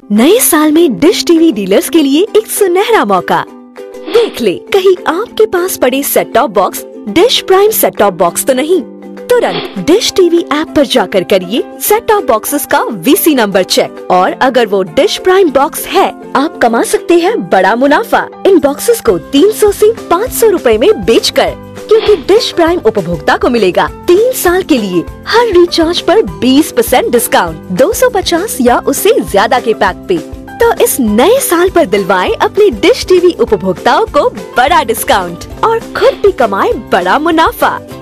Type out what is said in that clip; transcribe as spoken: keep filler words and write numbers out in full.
नए साल में डिश टीवी डीलर्स के लिए एक सुनहरा मौका। देख ले कहीं आपके पास पड़े set top box Dish prime set top box तो नहीं। तुरंत डिश टीवी ऐप पर जाकर करिए सेट टॉप बॉक्सेस का वीसी नंबर चेक, और अगर वो डिश प्राइम बॉक्स है आप कमा सकते हैं बड़ा मुनाफा इन बॉक्सेस को तीन सौ से पाँच सौ रुपए में बेचकर, क्योंकि डिश प्राइम उपभोक्ता को मिलेगा तीन साल के लिए हर रिचार्ज पर बीस परसेंट डिस्काउंट दो सौ पचास या उससे ज्यादा के पैक पे। तो इस नए साल पर दिलवाएं अपने डिश टीवी उपभोक्ताओं को बड़ा डिस्काउंट और खुद भी कमाएं बड़ा मुनाफा।